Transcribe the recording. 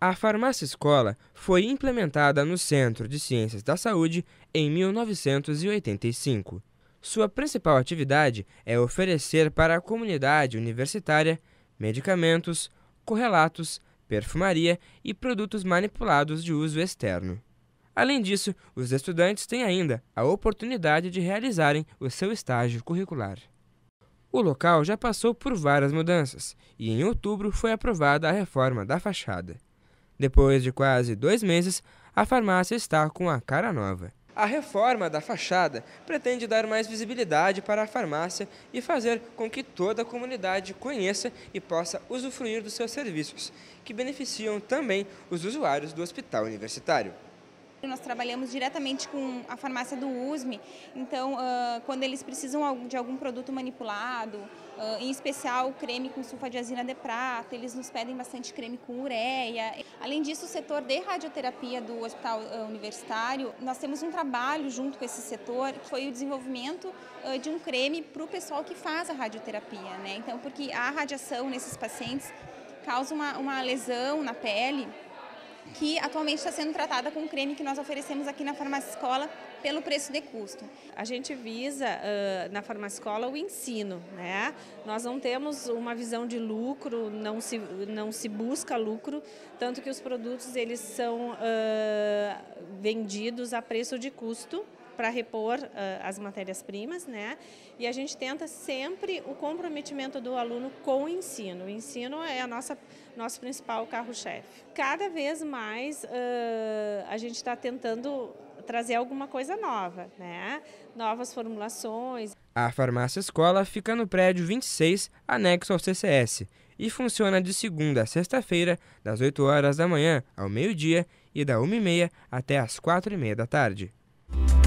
A farmácia escola foi implementada no Centro de Ciências da Saúde em 1985. Sua principal atividade é oferecer para a comunidade universitária medicamentos, correlatos, perfumaria e produtos manipulados de uso externo. Além disso, os estudantes têm ainda a oportunidade de realizarem o seu estágio curricular. O local já passou por várias mudanças e em outubro foi aprovada a reforma da fachada. Depois de quase 2 meses, a farmácia está com a cara nova. A reforma da fachada pretende dar mais visibilidade para a farmácia e fazer com que toda a comunidade conheça e possa usufruir dos seus serviços, que beneficiam também os usuários do hospital universitário. Nós trabalhamos diretamente com a farmácia do USM, então quando eles precisam de algum produto manipulado, em especial o creme com sulfadiazina de prata, eles nos pedem bastante creme com ureia. Além disso, o setor de radioterapia do hospital universitário, nós temos um trabalho junto com esse setor, que foi o desenvolvimento de um creme para o pessoal que faz a radioterapia, né? Então, porque a radiação nesses pacientes causa uma lesão na pele, que atualmente está sendo tratada com um creme que nós oferecemos aqui na Farmácia Escola pelo preço de custo. A gente visa na Farmácia Escola o ensino, né? Nós não temos uma visão de lucro, não se busca lucro, tanto que os produtos eles são vendidos a preço de custo para repor as matérias-primas, né? E a gente tenta sempre o comprometimento do aluno com o ensino. O ensino é nosso principal carro-chefe. Cada vez mais a gente está tentando trazer alguma coisa nova, né? Novas formulações. A farmácia escola fica no prédio 26, anexo ao CCS, e funciona de segunda a sexta-feira, das 8 horas da manhã ao meio-dia e da 1h30 até as 4h30 da tarde.